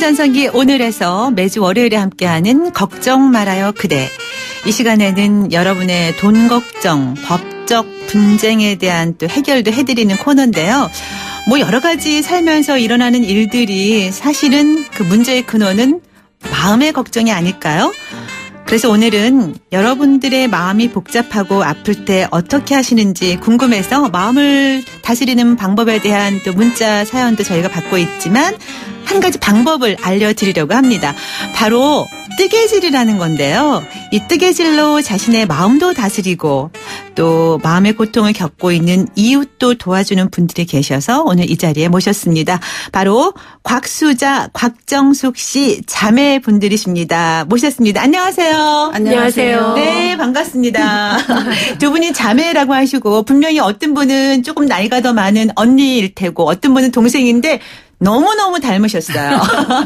전성기 오늘에서 매주 월요일에 함께하는 걱정 말아요 그대. 이 시간에는 여러분의 돈 걱정, 법적 분쟁에 대한 또 해결도 해드리는 코너인데요. 뭐 여러 가지 살면서 일어나는 일들이 사실은 그 문제의 근원은 마음의 걱정이 아닐까요? 그래서 오늘은 여러분들의 마음이 복잡하고 아플 때 어떻게 하시는지 궁금해서 마음을 다스리는 방법에 대한 또 문자 사연도 저희가 받고 있지만 한 가지 방법을 알려드리려고 합니다. 바로 뜨개질이라는 건데요. 이 뜨개질로 자신의 마음도 다스리고 또 마음의 고통을 겪고 있는 이웃도 도와주는 분들이 계셔서 오늘 이 자리에 모셨습니다. 바로 곽수자, 곽정숙 씨 자매분들이십니다. 모셨습니다. 안녕하세요. 안녕하세요. 네, 반갑습니다. 두 분이 자매라고 하시고 분명히 어떤 분은 조금 나이가 더 많은 언니일 테고 어떤 분은 동생인데 너무너무 닮으셨어요.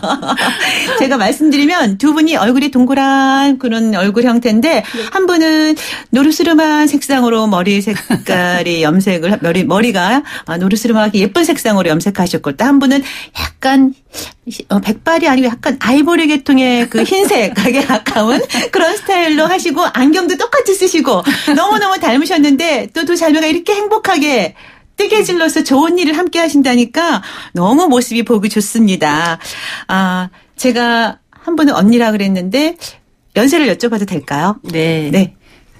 제가 말씀드리면 두 분이 얼굴이 동그란 그런 얼굴 형태인데 한 분은 노르스름한 색상으로 머리 색깔이 염색을 머리가 노르스름하게 예쁜 색상으로 염색하셨고 또 한 분은 약간 백발이 아니고 약간 아이보리 계통의 그 흰색하게 가까운 그런 스타일로 하시고 안경도 똑같이 쓰시고 너무너무 닮으셨는데 또 두 자매가 이렇게 행복하게 뜨개질로서 좋은 일을 함께 하신다니까 너무 모습이 보기 좋습니다. 제가 한 분은 언니라 그랬는데 연세를 여쭤봐도 될까요? 네. 네.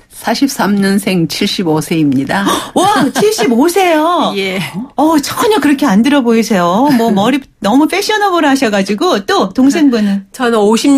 43년생 75세입니다. 와, 75세요? 예. 전혀 그렇게 안 들어 보이세요. 뭐 머리 너무 패셔너블 하셔가지고 또 동생분은? 저는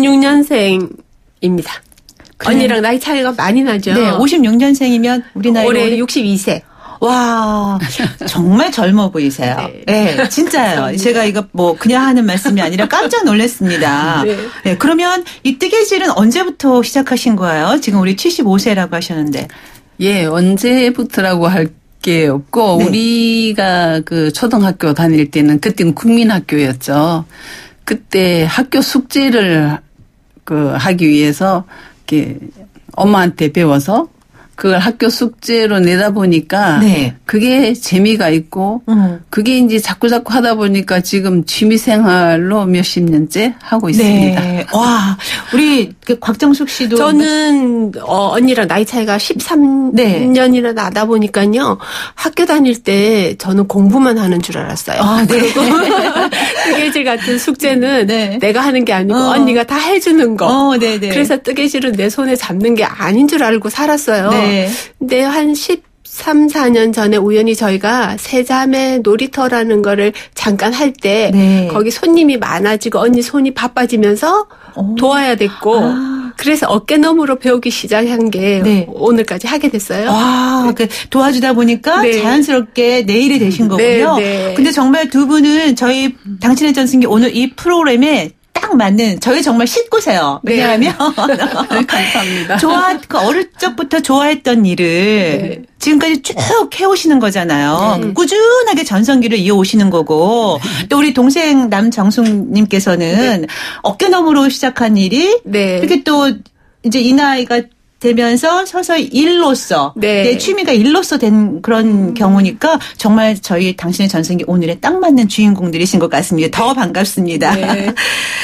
56년생입니다. 언니랑 나이 차이가 많이 나죠? 네, 56년생이면 우리 나이 올해 62세. 와, 정말 젊어 보이세요. 네, 네 진짜요. 제가 이거 뭐 그냥 하는 말씀이 아니라 깜짝 놀랐습니다. 네. 네, 그러면 이 뜨개질은 언제부터 시작하신 거예요? 지금 우리 75세라고 하셨는데. 예, 언제부터라고 할 게 없고 네. 우리가 그 초등학교 다닐 때는 그때는 국민학교였죠. 그때 학교 숙제를 하기 위해서 이렇게 엄마한테 배워서 그걸 학교 숙제로 내다 보니까 네. 그게 재미가 있고 그게 이제 자꾸 하다 보니까 지금 취미생활로 몇십 년째 하고 있습니다. 네. 와, 우리 곽정숙 씨도 저는 언니랑 나이 차이가 13년이나 나다 보니까요. 학교 다닐 때 저는 공부만 하는 줄 알았어요. 네. 그리고 뜨개질 같은 숙제는 네. 내가 하는 게 아니고 언니가 다 해주는 거. 네네. 그래서 뜨개질은 내 손에 잡는 게 아닌 줄 알고 살았어요. 네. 근데 한 13, 14년 전에 우연히 저희가 세자매 놀이터라는 거를 잠깐 할 때 네. 거기 손님이 많아지고 언니 손이 바빠지면서 도와야 됐고 그래서 어깨너머로 배우기 시작한 게 네. 오늘까지 하게 됐어요. 와, 그 도와주다 보니까 네. 자연스럽게 내일이 되신 거군요. 네. 근데 정말 두 분은 저희 당신의 전승기 오늘 이 프로그램에 딱 맞는 저희 정말 식구세요. 왜냐하면 감사합니다. 어릴 적부터 좋아했던 일을 지금까지 쭉 해오시는 거잖아요. 꾸준하게 전성기를 이어오시는 거고 또 우리 동생 남정숙님께서는 어깨너머로 시작한 일이 이렇게 또 이제 이 나이가 되면서 서서히 일로서 내 취미가 일로서 된 그런 경우니까 정말 저희 당신의 전성기 오늘에 딱 맞는 주인공들이신 것 같습니다. 더 반갑습니다. 네.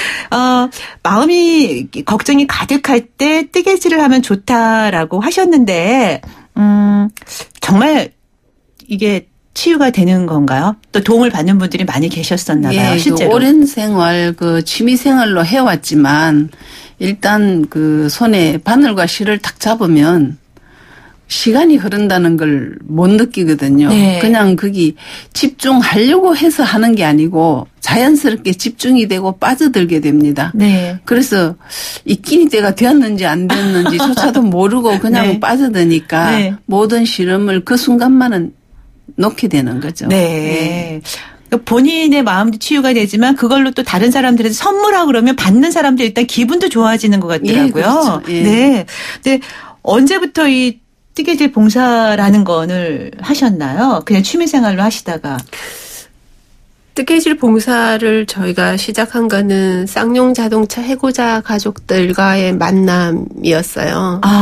마음이 걱정이 가득할 때 뜨개질을 하면 좋다라고 하셨는데 정말 이게 치유가 되는 건가요? 또 도움을 받는 분들이 많이 계셨었나 봐요. 예, 실제로. 오랜 생활 취미 생활로 해왔지만 일단 손에 바늘과 실을 딱 잡으면 시간이 흐른다는 걸 못 느끼거든요. 네. 그냥 거기 집중하려고 해서 하는 게 아니고 자연스럽게 집중이 되고 빠져들게 됩니다. 네. 그래서 입길이 때가 되었는지 안 되었는지조차도 모르고 그냥 빠져드니까 모든 실험을 그 순간만은 놓게 되는 거죠. 네. 본인의 마음도 치유가 되지만 그걸로 또 다른 사람들한테 선물하고 그러면 받는 사람들 일단 기분도 좋아지는 것 같더라고요. 예, 그렇죠. 예. 네. 근데 언제부터 이 뜨개질 봉사라는 거를 하셨나요? 그냥 취미생활로 하시다가. 뜨개질 봉사를 저희가 시작한 거는 쌍용 자동차 해고자 가족들과의 만남이었어요.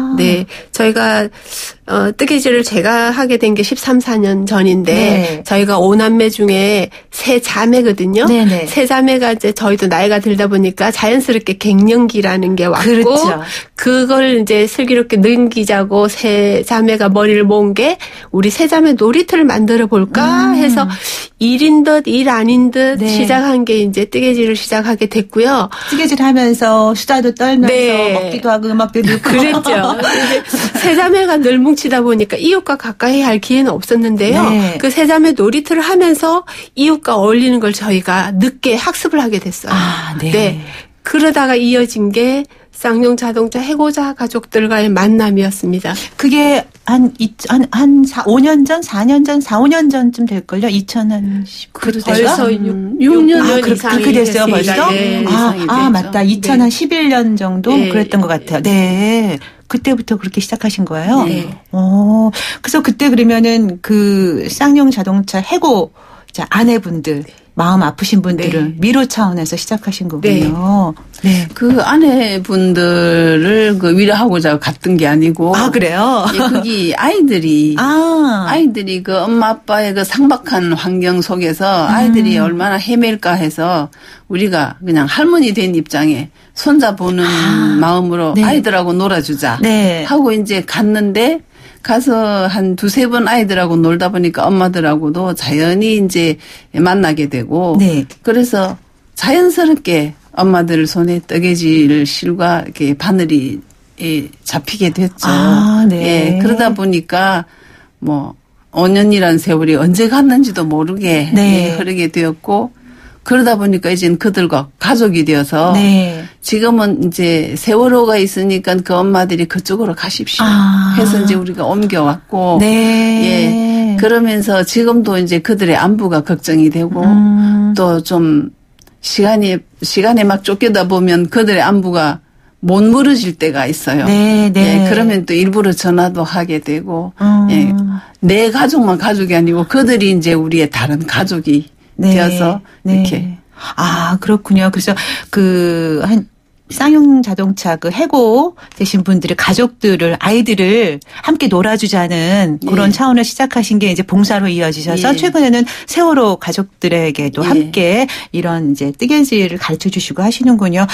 네. 저희가 뜨개질을 제가 하게 된 게 13, 14년 전인데 네. 저희가 5남매 중에 3자매거든요. 네네. 3자매가 이제 저희도 나이가 들다 보니까 자연스럽게 갱년기라는 게 왔고 그렇죠. 그걸 이제 슬기롭게 넘기자고 3자매가 머리를 모은 게 우리 3자매 놀이터를 만들어 볼까 해서 일인 듯 일 아닌 듯 네. 시작한 게 이제 뜨개질을 시작하게 됐고요. 뜨개질 하면서 수다도 떨면서 네. 먹기도 하고 음악도 듣고 그랬죠. 이제 3자매가 늘 뭉치다 보니까 이웃과 가까이 할 기회는 없었는데요. 네. 그 3자매 놀이터를 하면서 이웃과 어울리는 걸 저희가 늦게 학습을 하게 됐어요. 아, 네. 그러다가 이어진 게 쌍용 자동차 해고자 가족들과의 만남이었습니다. 그게 한 5년 전, 4년 전, 4, 5년 전쯤 될걸요? 2010. 벌써 6년 그렇게 됐어요, 벌써? 네. 맞다. 2011년 정도 네. 그랬던 것 같아요. 네. 그때부터 그렇게 시작하신 거예요? 네. 그래서 그때 그러면은 그 쌍용 자동차 해고 아내분들, 마음 아프신 분들은 위로 차원에서 시작하신 거군요. 네. 그 아내분들을 그 위로하고자 갔던 게 아니고. 아, 그래요? 예, 거기 아이들이 그 엄마 아빠의 그 상박한 환경 속에서 아이들이 얼마나 헤맬까 해서 우리가 그냥 할머니 된 입장에 손자 보는 마음으로 네. 아이들하고 놀아주자. 네. 하고 이제 갔는데 가서 한 2-3번 아이들하고 놀다 보니까 엄마들하고도 자연히 이제 만나게 되고. 네. 그래서 자연스럽게 엄마들 손에 뜨개질 실과 이렇게 바늘이 잡히게 됐죠. 아, 네. 예, 그러다 보니까 뭐 5년이라는 세월이 언제 갔는지도 모르게 네. 흐르게 되었고 그러다 보니까 이제는 그들과 가족이 되어서 네. 지금은 이제 세월호가 있으니까 그 엄마들이 그쪽으로 가십시오. 해서 이제 우리가 옮겨왔고. 네. 예. 그러면서 지금도 이제 그들의 안부가 걱정이 되고 또 좀 시간에 막 쫓겨다 보면 그들의 안부가 못 물어질 때가 있어요. 네, 네. 예, 그러면 또 일부러 전화도 하게 되고, 예, 내 가족만 가족이 아니고 그들이 이제 우리의 다른 가족이 되어서 이렇게. 아, 그렇군요. 그래서 쌍용 자동차 해고 되신 분들의 가족들을, 아이들을 함께 놀아주자는 그런 차원을 시작하신 게 이제 봉사로 이어지셔서 최근에는 세월호 가족들에게도 함께 이런 이제 뜨개질을 가르쳐 주시고 하시는군요.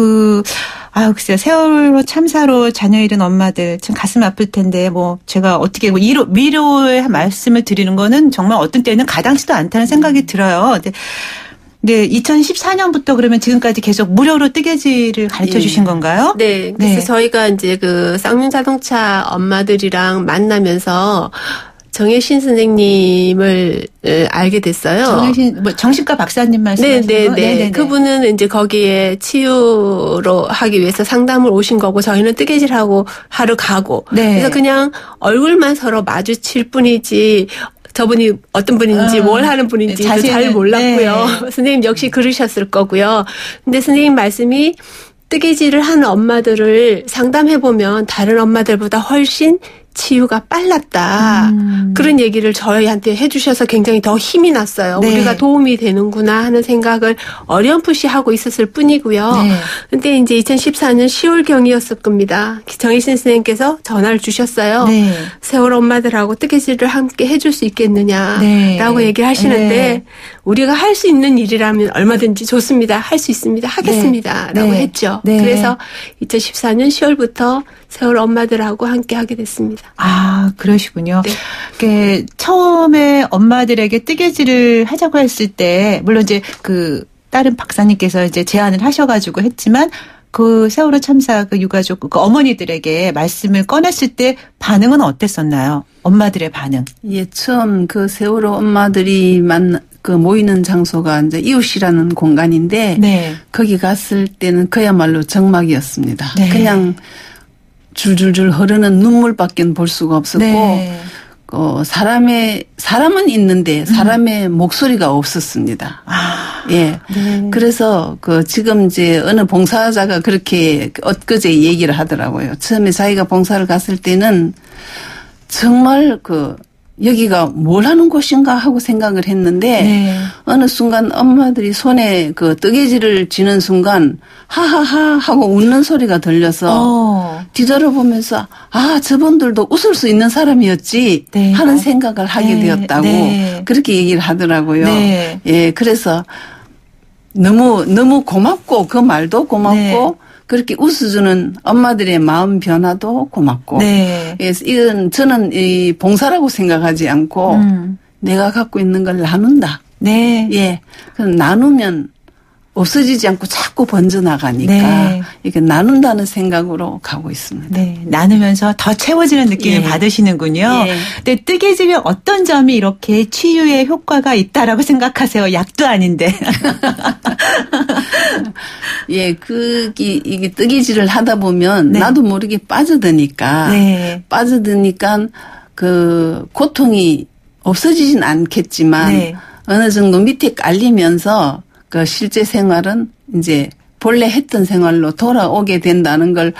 글쎄요. 세월호 참사로 자녀 잃은 엄마들 참 가슴 아플 텐데 제가 어떻게 위로의 말씀을 드리는 거는 정말 어떤 때는 가당치도 않다는 생각이 들어요. 네, 2014년부터 그러면 지금까지 계속 무료로 뜨개질을 가르쳐 주신 건가요? 네. 그래서 저희가 이제 쌍용 자동차 엄마들이랑 만나면서 정혜신 선생님을 알게 됐어요. 정신과 박사님 말씀하시는 거? 네. 그분은 이제 거기에 치유로 하기 위해서 상담을 오신 거고 저희는 뜨개질하고 하러 가고. 네. 그래서 그냥 얼굴만 서로 마주칠 뿐이지 저분이 어떤 분인지 뭘 하는 분인지 잘 몰랐고요. 네. 선생님 역시 그러셨을 거고요. 근데 선생님 말씀이 뜨개질을 하는 엄마들을 상담해보면 다른 엄마들보다 훨씬 치유가 빨랐다. 그런 얘기를 저희한테 해주셔서 굉장히 더 힘이 났어요. 네. 우리가 도움이 되는구나 하는 생각을 어렴풋이 하고 있었을 뿐이고요. 근데 이제 2014년 10월경이었을 겁니다. 정혜신 선생님께서 전화를 주셨어요. 네. 세월 엄마들하고 뜨개질을 함께 해줄 수 있겠느냐라고 얘기를 하시는데 우리가 할 수 있는 일이라면 얼마든지 좋습니다. 할 수 있습니다. 하겠습니다. 라고 했죠. 그래서 2014년 10월부터 세월 엄마들하고 함께 하게 됐습니다. 아, 그러시군요. 네. 처음에 엄마들에게 뜨개질을 하자고 했을 때, 물론 이제 다른 박사님께서 이제 제안을 하셔가지고 했지만, 세월호 참사 유가족, 어머니들에게 말씀을 꺼냈을 때 반응은 어땠었나요? 엄마들의 반응. 예, 처음 세월호 엄마들이 모이는 장소가 이제 이웃이라는 공간인데, 거기 갔을 때는 그야말로 정막이었습니다. 네. 그냥 줄줄줄 흐르는 눈물밖에 볼 수가 없었고, 사람은 있는데 사람의 목소리가 없었습니다. 예. 그래서 지금 이제 어느 봉사자가 그렇게 엊그제 얘기를 하더라고요. 처음에 자기가 봉사를 갔을 때는 정말 여기가 뭘 하는 곳인가 하고 생각을 했는데 네. 어느 순간 엄마들이 손에 그 뜨개질을 지는 순간 하하하 하고 웃는 소리가 들려서 뒤돌아보면서 아 저분들도 웃을 수 있는 사람이었지 네. 하는 생각을 하게 네. 되었다고 네. 그렇게 얘기를 하더라고요. 네. 예, 그래서 너무 고맙고 그 말도 고맙고 네. 그렇게 웃어주는 엄마들의 마음 변화도 고맙고. 네. 그래서 이건 저는 이 봉사라고 생각하지 않고 내가 갖고 있는 걸 나눈다. 네. 예. 그럼 나누면 없어지지 않고 자꾸 번져나가니까 네. 이렇게 나눈다는 생각으로 가고 있습니다. 네. 나누면서 더 채워지는 느낌을 예. 받으시는군요. 예. 근데 뜨개질의 어떤 점이 이렇게 치유에 효과가 있다라고 생각하세요? 약도 아닌데. 예, 이게 뜨개질을 하다 보면 네. 나도 모르게 빠져드니까. 네. 빠져드니까 그 고통이 없어지진 않겠지만 네. 어느 정도 밑에 깔리면서 그 실제 생활은 이제 본래 했던 생활로 돌아오게 된다는 걸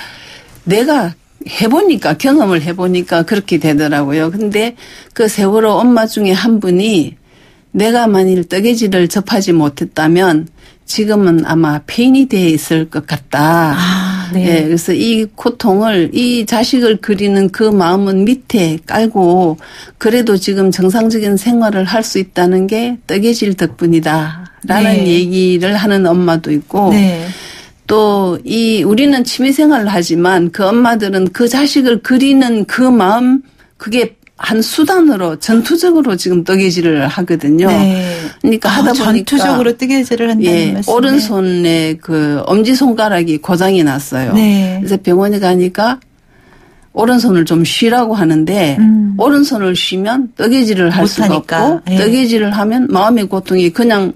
내가 해보니까 경험을 해보니까 그렇게 되더라고요. 근데 그 세월호 엄마 중에 한 분이 내가 만일 뜨개질을 접하지 못했다면 지금은 아마 폐인이 되어 있을 것 같다. 아, 네. 예, 그래서 이 고통을 이 자식을 그리는 그 마음은 밑에 깔고 그래도 지금 정상적인 생활을 할 수 있다는 게 뜨개질 덕분이다라는 네. 얘기를 하는 엄마도 있고 네. 또 우리는 취미생활을 하지만 그 엄마들은 그 자식을 그리는 그 마음 그게 한 수단으로 전투적으로 지금 뜨개질을 하거든요. 네. 그러니까 하다 보니까 전투적으로 뜨개질을 한다는 예, 말씀. 오른손에 그 엄지손가락이 고장이 났어요. 네. 그래서 병원에 가니까 오른손을 좀 쉬라고 하는데 오른손을 쉬면 뜨개질을 할 수가 못하니까. 없고 예. 뜨개질을 하면 마음의 고통이 그냥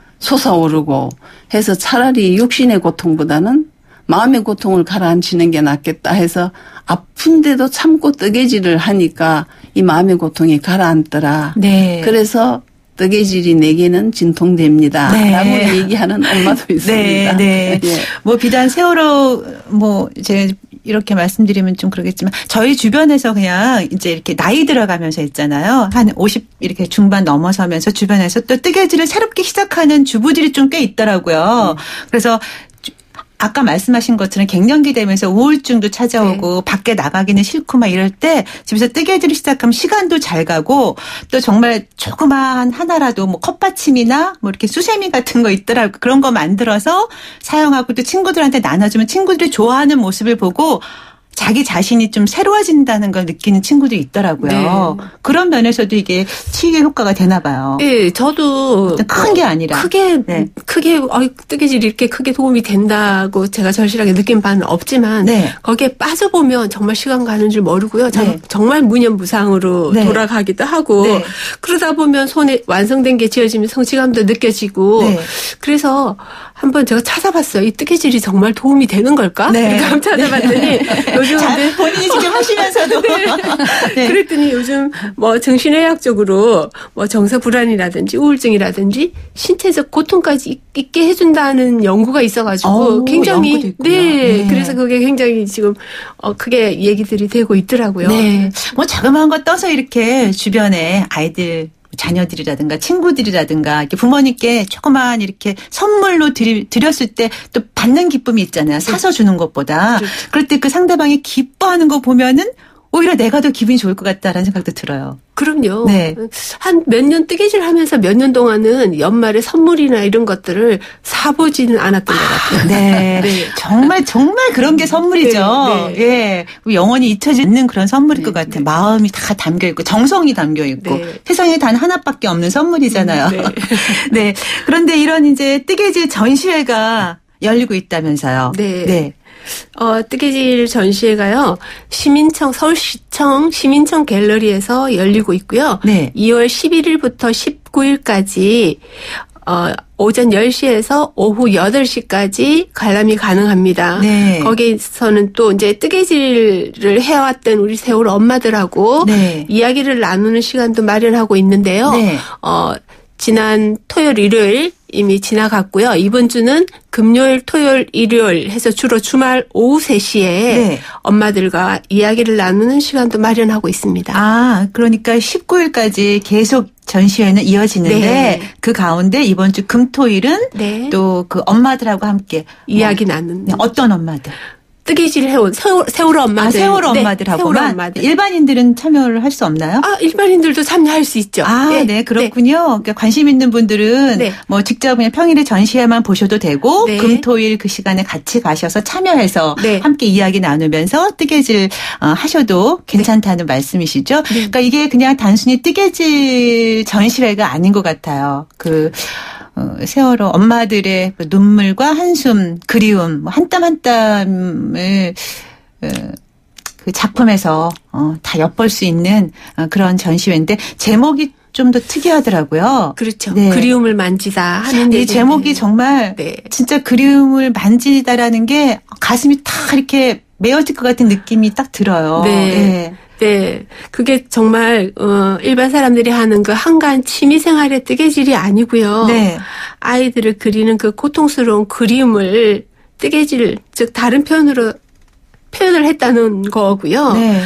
솟아오르고 해서 차라리 육신의 고통보다는 마음의 고통을 가라앉히는 게 낫겠다 해서 아픈데도 참고 뜨개질을 하니까 이 마음의 고통이 가라앉더라. 네. 그래서 뜨개질이 내게는 진통됩니다. 네. 라고 얘기하는 엄마도 있습니다. 네, 네. 예. 뭐 비단 세월호 제가 이렇게 말씀드리면 좀 그러겠지만 저희 주변에서 그냥 이제 이렇게 나이 들어가면서 있잖아요. 한 50 이렇게 중반 넘어서면서 주변에서 또 뜨개질을 새롭게 시작하는 주부들이 좀 꽤 있더라고요. 그래서 아까 말씀하신 것처럼 갱년기 되면서 우울증도 찾아오고 밖에 나가기는 싫고 막 이럴 때 집에서 뜨개질을 시작하면 시간도 잘 가고 또 정말 조그마한 하나라도 뭐 컵받침이나 뭐 이렇게 수세미 같은 거 있더라고요. 그런 거 만들어서 사용하고 또 친구들한테 나눠주면 친구들이 좋아하는 모습을 보고 자기 자신이 좀 새로워진다는 걸 느끼는 친구도 있더라고요. 네. 그런 면에서도 이게 치유의 효과가 되나 봐요. 예, 저도 큰 게 아니라 크게 네. 뜨개질이 이렇게 크게 도움이 된다고 제가 절실하게 느낀 바는 없지만 네. 거기에 빠져보면 정말 시간 가는 줄 모르고요. 네. 정말 무념무상으로 네. 돌아가기도 하고 네. 그러다 보면 손에 완성된 게 지어지면 성취감도 느껴지고 네. 그래서 한번 제가 찾아봤어요. 이 뜨개질이 정말 도움이 되는 걸까? 네. 그러니까 한번 찾아봤더니 요즘 본인이 지금 하시면서도 네. 그랬더니 요즘 뭐 정신의학적으로 뭐 정서 불안이라든지 우울증이라든지 신체적 고통까지 있게 해준다는 연구가 있어가지고 굉장히 연구도 있구나. 네. 그래서 그게 굉장히 지금 크게 얘기들이 되고 있더라고요. 네. 뭐 자그마한 거 떠서 이렇게 주변에 아이들 자녀들이라든가 친구들이라든가 이렇게 부모님께 조그만 이렇게 선물로 드렸을 때 또 받는 기쁨이 있잖아요. 사서 주는 것보다. 그렇죠. 그럴 때 그 상대방이 기뻐하는 거 보면은 오히려 내가 더 기분이 좋을 것 같다라는 생각도 들어요. 그럼요. 네. 한 몇 년 뜨개질 하면서 몇 년 동안은 연말에 선물이나 이런 것들을 사보지는 않았던 것 같아요. 네. 네. 정말 그런 게 선물이죠. 네, 예. 영원히 잊혀지지 않는 그런 선물일 것 네, 같아요. 네. 마음이 다 담겨 있고 정성이 담겨 있고 네. 세상에 단 하나밖에 없는 선물이잖아요. 네. 네. 그런데 이런 이제 뜨개질 전시회가 열리고 있다면서요. 네. 네. 뜨개질 전시회가요. 서울시청 시민청 갤러리에서 열리고 있고요. 네. 2월 11일부터 19일까지 오전 10시에서 오후 8시까지 관람이 가능합니다. 네. 거기서는 또 이제 뜨개질을 해왔던 우리 세월호 엄마들하고 네. 이야기를 나누는 시간도 마련하고 있는데요. 네. 지난 토요일, 일요일 이미 지나갔고요. 이번 주는 금요일, 토요일, 일요일 해서 주로 주말 오후 3시에 네. 엄마들과 이야기를 나누는 시간도 마련하고 있습니다. 아, 그러니까 19일까지 계속 전시회는 이어지는데 네. 그 가운데 이번 주 금토일은 네. 또 그 엄마들하고 함께 이야기 나누는. 네, 어떤 엄마들? 뜨개질 해온 세월호 엄마들. 세월호 엄마들하고만. 세월호 엄마들. 일반인들은 참여를 할 수 없나요? 일반인들도 참여할 수 있죠. 네, 그렇군요. 네. 그러니까 관심 있는 분들은 네. 뭐 직접 그냥 평일에 전시회만 보셔도 되고 네. 금토일 그 시간에 같이 가셔서 참여해서 네. 함께 이야기 나누면서 뜨개질 하셔도 괜찮다는 네. 말씀이시죠? 네. 그러니까 이게 그냥 단순히 뜨개질 전시회가 아닌 것 같아요. 세월호 엄마들의 눈물과 한숨, 그리움, 한 땀 한 땀을 그 작품에서 다 엿볼 수 있는 그런 전시회인데 제목이 좀 더 특이하더라고요. 그렇죠. 네. 그리움을 만지다 하는 이 제목이 정말 네. 진짜 그리움을 만지다라는 게 가슴이 다 이렇게 메어질 것 같은 느낌이 딱 들어요. 네. 네. 네. 그게 정말, 일반 사람들이 하는 그 한가한 취미생활의 뜨개질이 아니고요. 네. 아이들을 그리는 그 고통스러운 그림을 뜨개질, 즉, 다른 표현을 했다는 거고요. 네.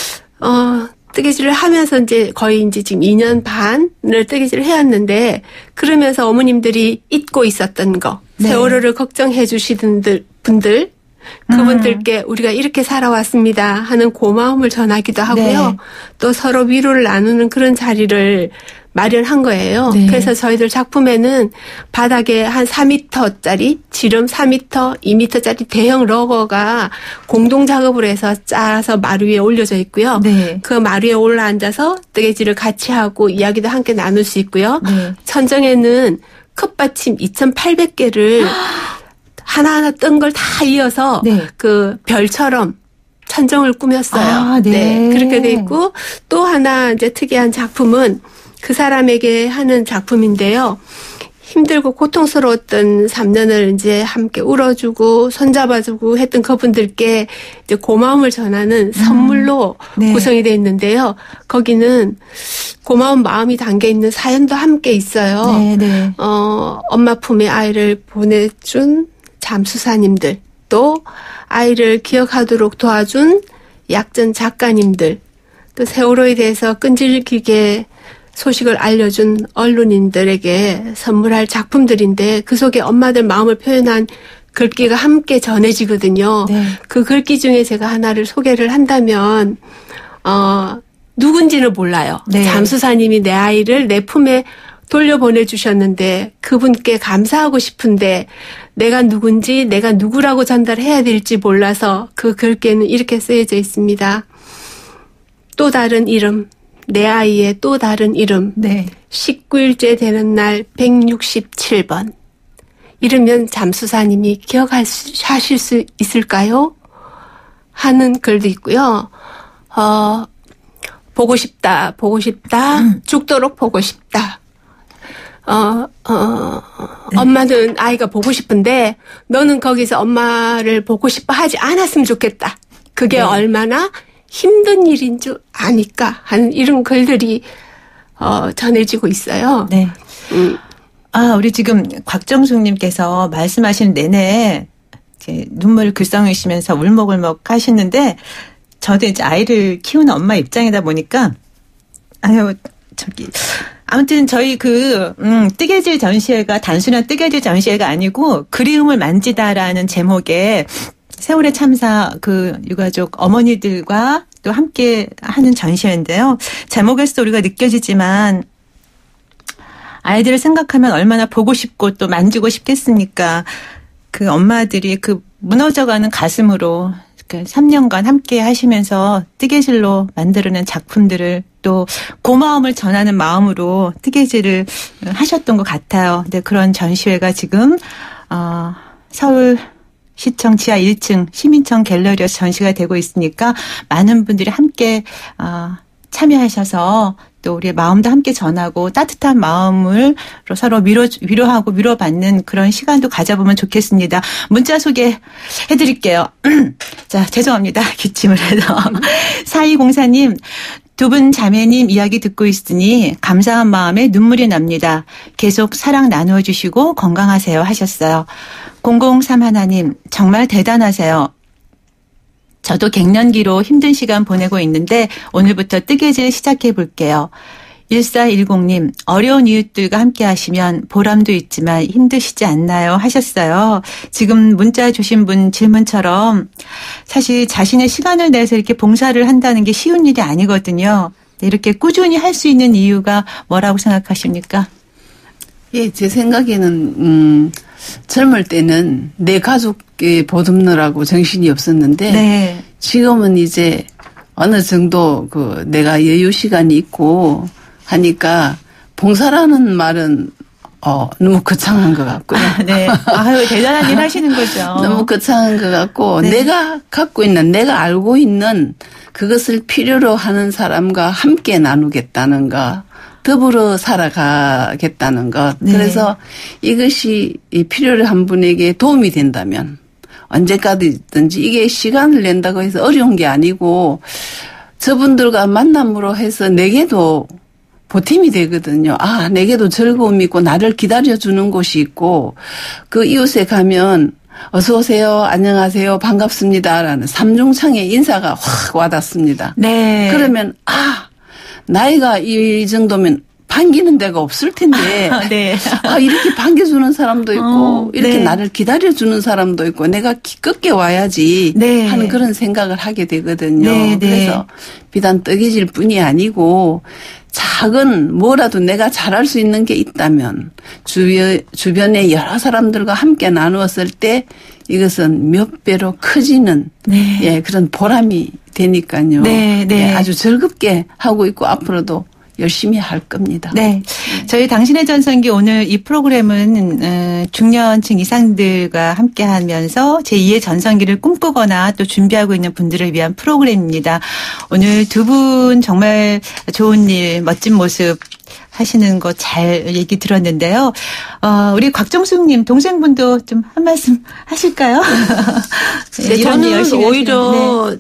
뜨개질을 하면서 거의 지금 2년 반을 뜨개질을 해왔는데, 그러면서 어머님들이 잊고 있었던 거, 네. 세월호를 걱정해 주시던 분들, 그분들께 우리가 이렇게 살아왔습니다 하는 고마움을 전하기도 하고요. 네. 또 서로 위로를 나누는 그런 자리를 마련한 거예요. 네. 그래서 저희들 작품에는 바닥에 한 4m짜리, 지름 4m, 2m짜리 대형 러거가 공동 작업을 해서 짜서 마루 위에 올려져 있고요. 네. 그 마루 위에 올라앉아서 뜨개질을 같이 하고 이야기도 함께 나눌 수 있고요. 네. 천정에는 컵받침 2,800개를 하나하나 뜬 걸 다 이어서 네. 그 별처럼 천정을 꾸몄어요. 네. 네. 그렇게 돼 있고 또 하나 특이한 작품은 그 사람에게 하는 작품인데요. 힘들고 고통스러웠던 3년을 함께 울어주고 손잡아주고 했던 그분들께 고마움을 전하는 선물로 네. 구성이 되어 있는데요. 거기는 고마운 마음이 담겨 있는 사연도 함께 있어요. 네, 네. 엄마 품에 아이를 보내준 잠수사님들, 또 아이를 기억하도록 도와준 약전 작가님들, 또 세월호에 대해서 끈질기게 소식을 알려준 언론인들에게 선물할 작품들인데 그 속에 엄마들 마음을 표현한 글귀가 함께 전해지거든요. 네. 그 글귀 중에 제가 하나를 소개를 한다면 누군지는 몰라요. 네. 잠수사님이 내 아이를 내 품에 돌려보내주셨는데 그분께 감사하고 싶은데 내가 누군지 내가 누구라고 전달해야 될지 몰라서 그 글귀에는 이렇게 쓰여져 있습니다. 또 다른 이름, 내 아이의 또 다른 이름. 네. 19일째 되는 날 167번. 이러면 잠수사님이 기억하실 수 있을까요? 하는 글도 있고요. 보고 싶다, 보고 싶다, 죽도록 보고 싶다. 엄마는 아이가 보고 싶은데 너는 거기서 엄마를 보고 싶어 하지 않았으면 좋겠다. 그게 네. 얼마나 힘든 일인 줄 아니까 하는 이런 글들이 전해지고 있어요. 네. 우리 지금 곽정숙님께서 말씀하시는 내내 이렇게 눈물 글썽이시면서 울먹울먹 하시는데 저도 이제 아이를 키우는 엄마 입장이다 보니까 아무튼 저희 뜨개질 전시회가 단순한 뜨개질 전시회가 아니고 그리움을 만지다라는 제목의 세월의 참사 유가족 어머니들과 또 함께 하는 전시회인데요. 제목에서 우리가 느껴지지만 아이들을 생각하면 얼마나 보고 싶고 또 만지고 싶겠습니까? 그 엄마들이 무너져가는 가슴으로 3년간 함께 하시면서 뜨개질로 만들어낸 작품들을 또 고마움을 전하는 마음으로 뜨개질을 하셨던 것 같아요. 근데 그런 전시회가 지금 서울시청 지하 1층 시민청 갤러리에서 전시가 되고 있으니까 많은 분들이 함께 참여하셔서 또 우리의 마음도 함께 전하고 따뜻한 마음을 서로 위로하고 위로받는 그런 시간도 가져보면 좋겠습니다. 문자 소개해드릴게요. 자, 죄송합니다. 기침을 해서. 4204님, 두 분 자매님 이야기 듣고 있으니 감사한 마음에 눈물이 납니다. 계속 사랑 나누어 주시고 건강하세요 하셨어요. 003 하나님 정말 대단하세요. 저도 갱년기로 힘든 시간 보내고 있는데 오늘부터 뜨개질 시작해 볼게요. 1410님 어려운 이웃들과 함께 하시면 보람도 있지만 힘드시지 않나요 하셨어요. 지금 문자 주신 분 질문처럼 사실 자신의 시간을 내서 이렇게 봉사를 한다는 게 쉬운 일이 아니거든요. 이렇게 꾸준히 할 수 있는 이유가 뭐라고 생각하십니까? 예, 제 생각에는 젊을 때는 내 가족에 보듬느라고 정신이 없었는데 네. 지금은 이제 어느 정도 내가 여유 시간이 있고 하니까 봉사라는 말은 너무 거창한 것 같고요. 네. 아유, 대단한 일 하시는 거죠. 너무 거창한 것 같고 네. 내가 갖고 있는 내가 알고 있는 그것을 필요로 하는 사람과 함께 나누겠다는 것. 더불어 살아가겠다는 것. 네. 그래서 이것이 필요로 한 분에게 도움이 된다면 언제까지든지 이게 시간을 낸다고 해서 어려운 게 아니고 저분들과 만남으로 해서 내게도 보탬이 되거든요. 아, 내게도 즐거움이 있고 나를 기다려주는 곳이 있고 그 이웃에 가면 어서 오세요. 안녕하세요. 반갑습니다라는 삼중창의 인사가 확 와닿습니다. 네. 그러면 나이가 이 정도면 반기는 데가 없을 텐데 네. 이렇게 반겨주는 사람도 있고 이렇게 네. 나를 기다려주는 사람도 있고 내가 기껏게 와야지 네. 하는 그런 생각을 하게 되거든요. 네, 네. 그래서 비단 뜨개질 뿐이 아니고 작은 뭐라도 내가 잘할 수 있는 게 있다면 주변에 여러 사람들과 함께 나누었을 때 이것은 몇 배로 커지는 네. 예, 그런 보람이 되니까요. 네, 네. 예, 아주 즐겁게 하고 있고 앞으로도 열심히 할 겁니다. 네. 저희 당신의 전성기 오늘 이 프로그램은 중년층 이상들과 함께 하면서 제2의 전성기를 꿈꾸거나 또 준비하고 있는 분들을 위한 프로그램입니다. 오늘 두 분 정말 좋은 일, 멋진 모습 하시는 거 잘 얘기 들었는데요. 우리 곽정숙님 동생분도 좀 한 말씀 하실까요? 네, 저는 오히려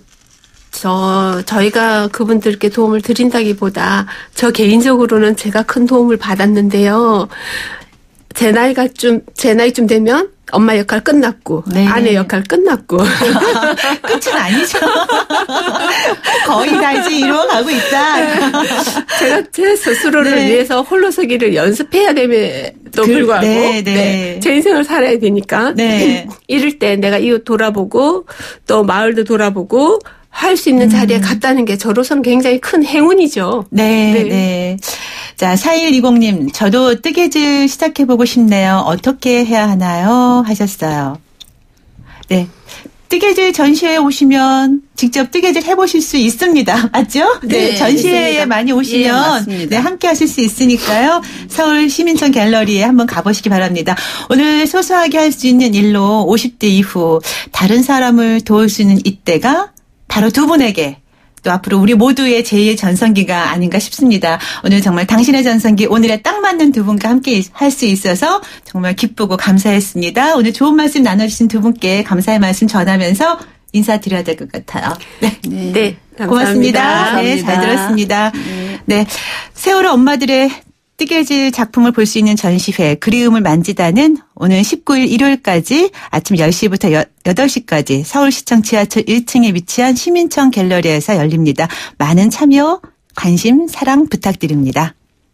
저희가 그분들께 도움을 드린다기보다 저 개인적으로는 제가 큰 도움을 받았는데요. 제 나이쯤 되면 엄마 역할 끝났고 네. 아내 역할 끝났고 끝은 아니죠. 거의 다 이제 이루어가고 있다. 제가 제 스스로를 네. 위해서 홀로서기를 연습해야 됨에도 불구하고 네. 제 인생을 살아야 되니까 이럴 때 내가 이웃 돌아보고 또 마을도 돌아보고 할 수 있는 자리에 갔다는 게 저로서는 굉장히 큰 행운이죠. 네. 자, 4120님, 저도 뜨개질 시작해보고 싶네요. 어떻게 해야 하나요? 하셨어요. 네. 뜨개질 전시회에 오시면 직접 뜨개질 해보실 수 있습니다. 맞죠? 네. 전시회에 있습니다. 많이 오시면 네, 함께 하실 수 있으니까요. 서울 시민청 갤러리에 한번 가보시기 바랍니다. 오늘 소소하게 할 수 있는 일로 50대 이후 다른 사람을 도울 수 있는 이때가 바로 두 분에게 또 앞으로 우리 모두의 제2의 전성기가 아닌가 싶습니다. 오늘 정말 당신의 전성기 오늘에 딱 맞는 두 분과 함께 할 수 있어서 정말 기쁘고 감사했습니다. 오늘 좋은 말씀 나눠주신 두 분께 감사의 말씀 전하면서 인사드려야 될 것 같아요. 네. 감사합니다. 고맙습니다. 네, 잘 들었습니다. 네. 세월호 엄마들의 뜨개질 작품을 볼 수 있는 전시회 그리움을 만지다는 오늘 19일 일요일까지 아침 10시부터 8시까지 서울시청 지하철 1층에 위치한 시민청 갤러리에서 열립니다. 많은 참여, 관심, 사랑 부탁드립니다.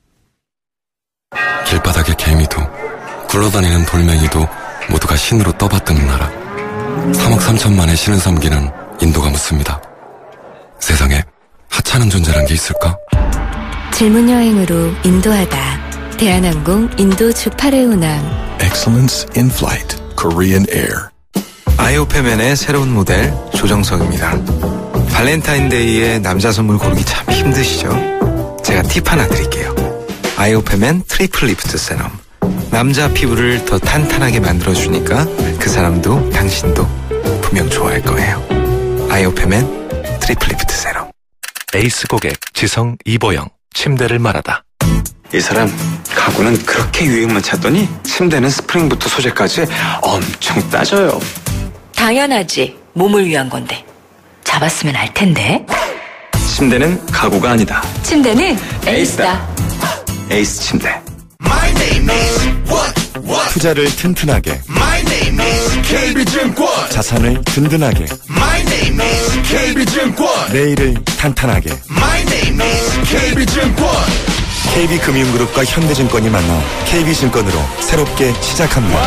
길바닥의 개미도 굴러다니는 돌멩이도 모두가 신으로 떠받드는 나라. 3억 3천만의 신을 섬기는 인도가 묻습니다. 세상에 하찮은 존재란 게 있을까? 질문 여행으로 인도하다. 대한항공 인도 주파레 운항. Excellence in Flight, Korean Air. 아이오페맨의 새로운 모델 조정석입니다. 발렌타인데이에 남자 선물 고르기 참 힘드시죠? 제가 팁 하나 드릴게요. 아이오페맨 트리플 리프트 세럼. 남자 피부를 더 탄탄하게 만들어주니까 그 사람도 당신도 분명 좋아할 거예요. 아이오페맨 트리플 리프트 세럼. 에이스 고객 지성 이보영. 침대를 말하다. 이 사람 가구는 그렇게 유행만 찾더니 침대는 스프링부터 소재까지 엄청 따져요. 당연하지. 몸을 위한 건데. 잡았으면 알 텐데. 침대는 가구가 아니다. 침대는 에이스다. 에이스 침대. 투자를 튼튼하게, KB증권. 자산을 든든하게, KB증권. 내일을 탄탄하게, KB증권. KB금융그룹과 현대증권이 만나 KB증권으로 새롭게 시작합니다.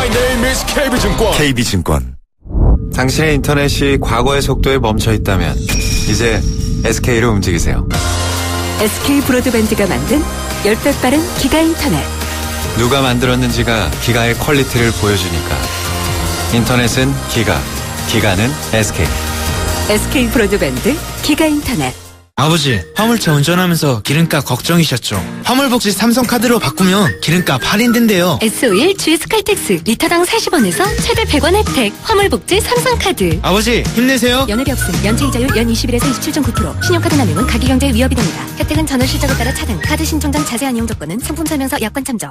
KB증권. 당신의 인터넷이 과거의 속도에 멈춰 있다면 이제 SK로 움직이세요. SK 브로드밴드가 만든 10배 빠른 기가 인터넷. 누가 만들었는지가 기가의 퀄리티를 보여주니까. 인터넷은 기가, 기가는 SK. SK 브로드밴드 기가 인터넷. 아버지, 화물차 운전하면서 기름값 걱정이셨죠? 화물복지 삼성카드로 바꾸면 기름값 할인된대요. S51 GS 칼텍스 리터당 40원에서 최대 100원 혜택. 화물복지 삼성카드. 아버지, 힘내세요. 연회비 없음. 연체이자율 연 21에서 27.9%. 신용카드 남용은 가계경제에 위협이 됩니다. 혜택은 전월 실적에 따라 차등. 카드 신청 전 자세한 이용 조건은 상품 설명서 약관 참조.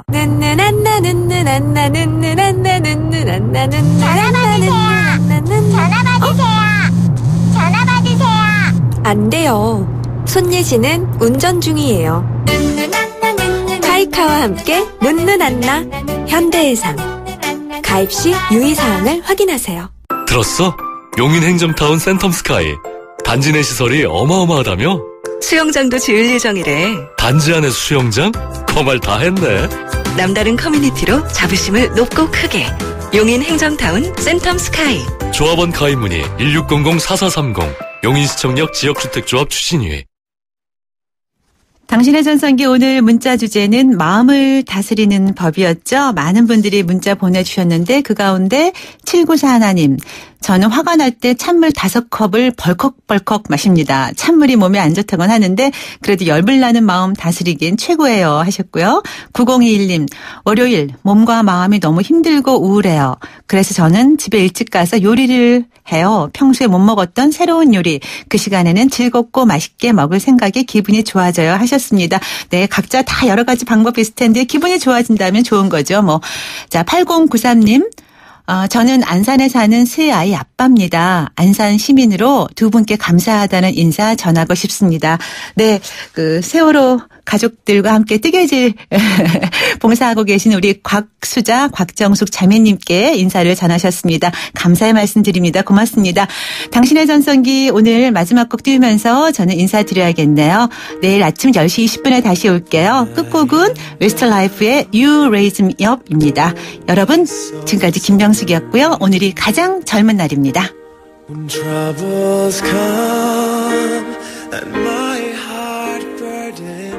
전화 받으세요. 안 돼요. 손예진은 운전 중이에요. 카이카와 함께 눈누난나 현대해상. 가입 시 유의사항을 확인하세요. 들었어? 용인 행정타운 센텀스카이. 단지 내 시설이 어마어마하다며? 수영장도 지을 예정이래. 단지 안에 수영장? 거말 다 했네. 남다른 커뮤니티로 자부심을 높고 크게. 용인 행정타운 센텀스카이. 조합원 가입 문의 1600-4430. 용인시청역 지역주택조합 추진위. 당신의 전성기 오늘 문자 주제는 마음을 다스리는 법이었죠. 많은 분들이 문자 보내주셨는데 그 가운데 7941님. 저는 화가 날 때 찬물 5컵을 벌컥벌컥 마십니다. 찬물이 몸에 안 좋다곤 하는데 그래도 열불 나는 마음 다스리기엔 최고예요 하셨고요. 9021님. 월요일 몸과 마음이 너무 힘들고 우울해요. 그래서 저는 집에 일찍 가서 요리를 해요. 평소에 못 먹었던 새로운 요리. 그 시간에는 즐겁고 맛있게 먹을 생각에 기분이 좋아져요 하셨습니다. 네, 각자 다 여러 가지 방법이 있을 텐데 기분이 좋아진다면 좋은 거죠. 자, 8093님. 저는 안산에 사는 새 아이 아빠입니다. 안산 시민으로 두 분께 감사하다는 인사 전하고 싶습니다. 네, 세월호 가족들과 함께 뜨개질 봉사하고 계신 우리 곽수자, 곽정숙 자매님께 인사를 전하셨습니다. 감사의 말씀 드립니다. 고맙습니다. 당신의 전성기 오늘 마지막 곡 띄우면서 저는 인사드려야겠네요. 내일 아침 10시 20분에 다시 올게요. 끝곡은 웨스트라이프의 You Raise Me Up입니다. 여러분, 지금까지 김명숙이었고요. 오늘이 가장 젊은 날입니다. When troubles come and my heart burden